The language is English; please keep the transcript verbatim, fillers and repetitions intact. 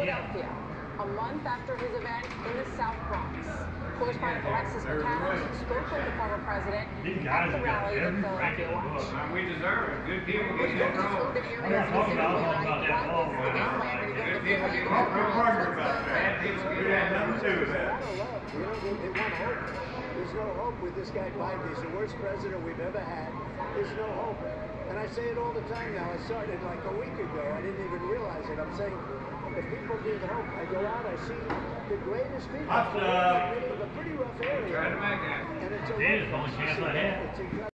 Philadelphia, a month after his event in the South Bronx. Correspondent Alexis McCann spoke with the former president at the rally in Philadelphia Watch. We deserve it. Good people get that wrong. Good people get that wrong. Good people get bad people get that nothing to do with that. You know, they, they want hope. There's no hope with this guy Biden. He's the worst president we've ever had. There's no hope. And I say it all the time now. I started like a week ago. I didn't even realize it. I'm saying, if people need hope, I go out, I see the greatest people. What's up? It's a pretty rough area. Try to make that. And it's a It is the only chance I have. It's incredible.